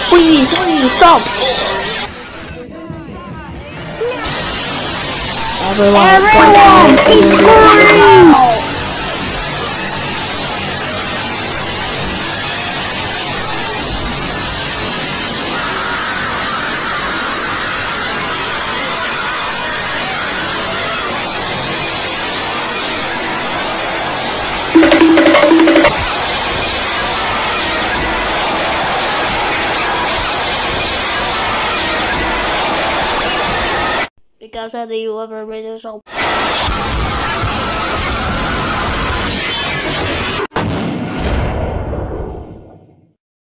Please, stop! Everyone, he's scoring! Because of the whoever made it so.